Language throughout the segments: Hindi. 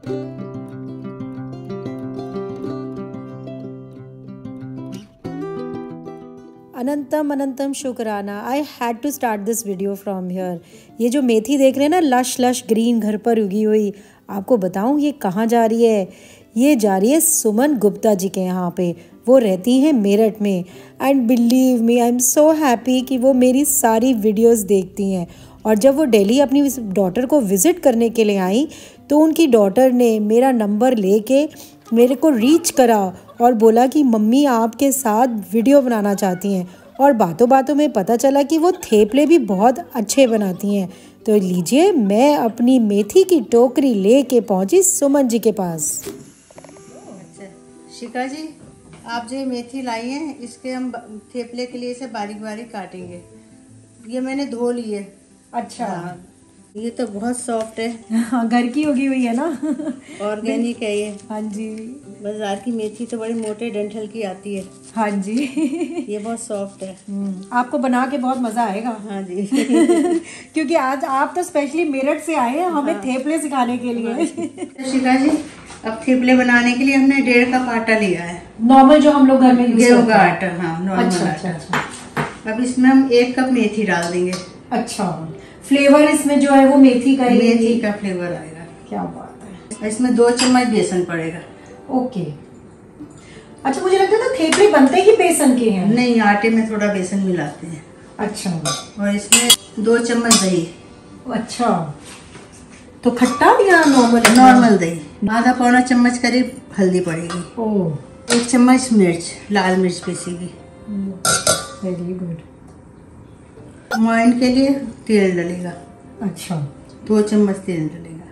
अनंतम अनंतम शुक्राना। I had to start this video from here. ये जो मेथी देख रहे हैं ना, लश लश ग्रीन घर पर उगी हुई, आपको बताऊं ये कहाँ जा रही है? ये जा रही है सुमन गुप्ता जी के यहाँ पे। वो रहती हैं मेरठ में and believe me I am so happy कि वो मेरी सारी वीडियोस देखती हैं। और जब वो दिल्ली अपनी डॉटर को विज़िट करने के लिए आई तो उनकी डॉटर ने मेरा नंबर लेके मेरे को रीच करा और बोला कि मम्मी आपके साथ वीडियो बनाना चाहती हैं। और बातों बातों में पता चला कि वो थेपले भी बहुत अच्छे बनाती हैं। तो लीजिए, मैं अपनी मेथी की टोकरी लेके पहुंची सुमन जी के पास। अच्छा शिखा जी, आप जो मेथी लाई हैं इसके हम थेपले के लिए इसे बारीक बारीक काटेंगे। ये मैंने धो ली है। अच्छा। हाँ, ये तो बहुत सॉफ्ट है। हाँ, घर की उगी हुई है ना। ऑर्गेनिक है ये। हाँ जी। बाजार की मेथी तो बड़ी मोटे डंठल की आती है। हाँ जी। ये बहुत सॉफ्ट है। आपको बना के बहुत मजा आएगा। हाँ जी। क्योंकि आज आप तो स्पेशली मेरठ से आए हैं हमें थेपले सिखाने के लिए। शिखा जी, अब थेपले बनाने के लिए हमने 1.5 कप आटा लिया है। नॉर्मल जो हम लोग घर में गेहूं का आटा। हाँ, नॉर्मल अच्छा, आटा। अच्छा। अब इसमें हम 1 कप मेथी डाल देंगे। अच्छा, फ्लेवर इसमें जो है वो मेथी का ही। मेथी का फ्लेवर आएगा। क्या बात है। इसमें 2 चम्मच बेसन पड़ेगा। ओके। अच्छा, मुझे लगता था थेपले बनते ही बेसन के हैं। नहीं, आटे में थोड़ा बेसन मिलाते हैं। अच्छा। और इसमें 2 चम्मच दही। अच्छा, तो खट्टा या नॉर्मल? नॉर्मल दही। आधा पौना चम्मच करीब हल्दी पड़ेगी। ओह। 1 चम्मच मिर्च, लाल मिर्च पीसी की। Very good. मोइन के लिए तेल डलेगा। अच्छा। 2 चम्मच तेल डलेगा।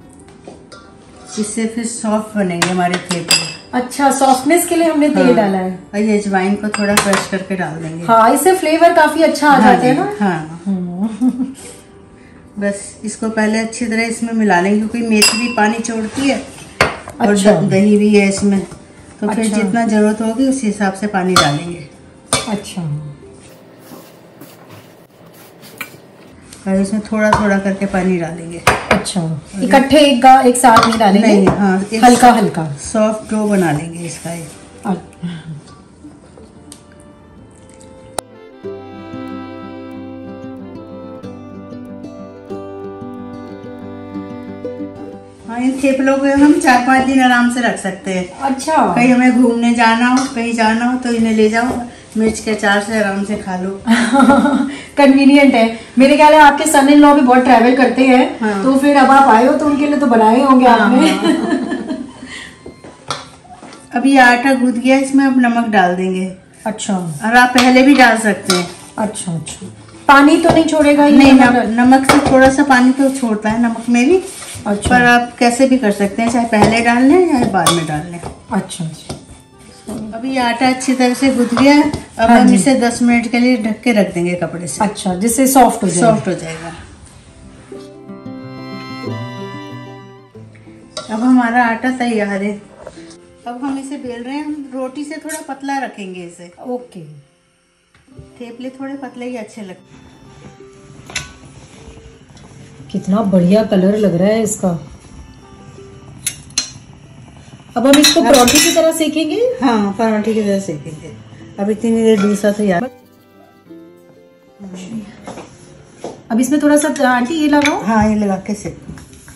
इससे फिर सॉफ्ट बनेंगे हमारे थेपले। अच्छा, सॉफ्टनेस के लिए हमने तेल डाला है। और ये अजवाइन को थोड़ा क्रश करके डाल देंगे। हाँ, इससे फ्लेवर काफी अच्छा आ जाता है ना। हाँ। बस इसको पहले अच्छी तरह इसमें मिला लेंगे क्योंकि मेथी भी पानी छोड़ती है। और अच्छा। दही भी है इसमें, तो फिर अच्छा। जितना जरूरत होगी उस हिसाब से पानी डालेंगे। अच्छा। और इसमें थोड़ा थोड़ा करके पानी डालेंगे। अच्छा, इकट्ठे एक साथ नहीं डालेंगे? नहीं, हाँ, हल्का हल्का सॉफ्ट डो बना लेंगे इसका। हाँ, इन थेपलों को हम 4-5 दिन आराम से रख सकते हैं। अच्छा। कहीं हमें घूमने जाना हो, कहीं जाना हो तो इन्हें ले जाओ, मिर्च के अचार से आराम से खा लो। कन्वीनियंट है। मेरे ख्याल है आपके सन इन लॉ भी बहुत ट्रैवल करते हैं। हाँ। तो फिर अब आप आए हो तो उनके लिए तो बनाए होंगे आपने। हाँ। अब ये आटा गूंथ गया, इसमें अब नमक डाल देंगे। अच्छा। और आप पहले भी डाल सकते हैं। अच्छा अच्छा। पानी तो नहीं छोड़ेगा ये? नहीं, नमक से थोड़ा सा पानी तो छोड़ता है नमक में भी। अच्छा। पर आप कैसे भी कर सकते हैं, चाहे पहले डाल लें या बाद में डाल लें। अच्छा अच्छा। अभी ये आटा अच्छी तरह से गूंथ गया है। अब हाँ हम इसे 10 मिनट के लिए ढक के रख देंगे कपड़े से। अच्छा, जिससे सॉफ्ट हो जाए। सॉफ्ट हो जाएगा। अब हमारा आटा तैयार है। अब हम इसे बेल रहे हैं। हम रोटी से थोड़ा पतला रखेंगे इसे। ओके। थेपले थोड़े पतले ही अच्छे लगते हैं। कितना बढ़िया कलर लग रहा है इसका। अब हम इसको पराठे की तरह सेकेंगे? हाँ, पराठे की तरह सेकेंगे। अब इतनी देर दूसरा तैयार। अब इसमें थोड़ा सा आंटी ये लगाओ। हाँ, ये लगा के सेक।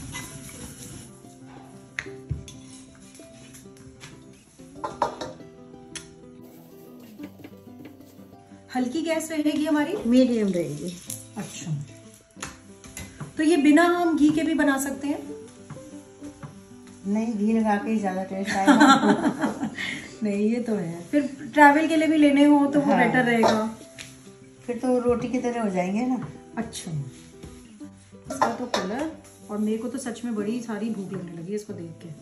हल्की गैस रहेगी हमारी? मीडियम रहेगी। अच्छा, तो ये बिना हम घी के भी बना सकते हैं? नहीं, घी लगा के ही ज्यादा टेस्ट आएगा। नहीं, ये तो है। फिर ट्रैवल के लिए भी लेने हो तो वो बेटर रहेगा। फिर तो रोटी की तरह हो जाएंगे ना। अच्छा। इसका तो कलर, और मेरे को तो सच में बड़ी सारी भूख लगने लगी इसको देख के।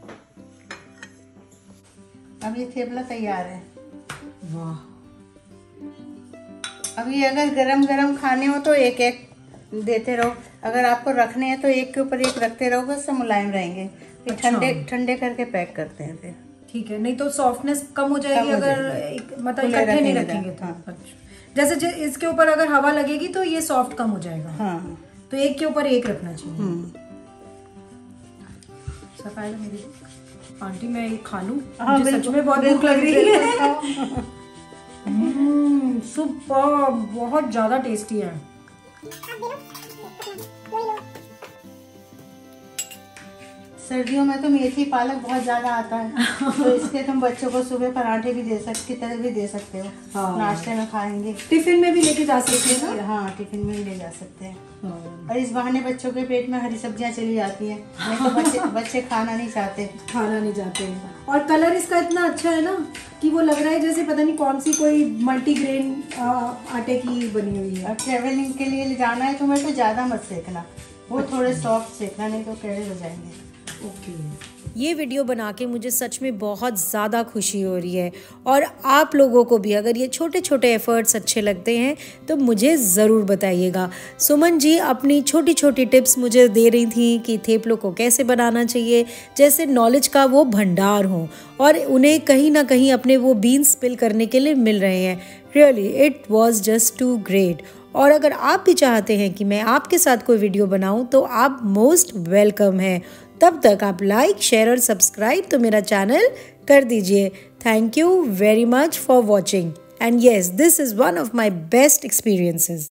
अब ये थेपला तैयार है। वाह। अब ये अगर गरम गरम खाने हो तो एक एक देते रहो। अगर आपको रखने हैं तो एक के ऊपर एक रखते रहोगे, उससे मुलायम रहेंगे। अच्छा। ठंडे करके पैक करते हैं फिर। ठीक है, नहीं तो सॉफ्टनेस कम हो जाएगी अगर मतलब इकट्ठे नहीं रखेंगे तो। हाँ। जैसे इसके ऊपर अगर हवा लगेगी तो ये सॉफ्ट कम हो जाएगा। हाँ, तो एक के ऊपर एक रखना चाहिए। इसका पहले मेरी आंटी मैं ये खा लूं, हाँ, मुझे सच में बहुत भूख लग रही है। सुपर, बहुत ज़्यादा टेस्टी है। सर्दियों में तो मेथी पालक बहुत ज्यादा आता है, तो इसके तुम बच्चों को सुबह पराठे भी दे सकते, की तरह भी दे सकते हो। हाँ। नाश्ते में खाएंगे, टिफिन में भी लेके जा सकते हैं ना? हाँ, टिफिन में भी ले जा सकते हैं। हाँ। और इस बहाने बच्चों के पेट में हरी सब्जियां चली जाती हैं, नहीं तो बच्चे खाना नहीं चाहते। और कलर इसका इतना अच्छा है ना कि वो लग रहा है जैसे पता नहीं कौन सी कोई मल्टीग्रेन आटे की बनी हुई है। और ट्रेवलिंग के लिए जाना है तुम्हें तो ज्यादा मत सेकना, वो थोड़े सॉफ्ट सेकना, नहीं तो टेढ़े हो जाएंगे। ये वीडियो बना के मुझे सच में बहुत ज़्यादा खुशी हो रही है, और आप लोगों को भी अगर ये छोटे छोटे एफर्ट्स अच्छे लगते हैं तो मुझे ज़रूर बताइएगा। सुमन जी अपनी छोटी छोटी टिप्स मुझे दे रही थी कि थेपलों को कैसे बनाना चाहिए, जैसे नॉलेज का वो भंडार हो और उन्हें कहीं ना कहीं अपने वो बीन्स स्पिल करने के लिए मिल रहे हैं। Really it was just too great. और अगर आप भी चाहते हैं कि मैं आपके साथ कोई वीडियो बनाऊं तो आप मोस्ट वेलकम हैं। तब तक आप लाइक, शेयर और सब्सक्राइब तो मेरा चैनल कर दीजिए। Thank you very much for watching, and yes, this is one of my best experiences.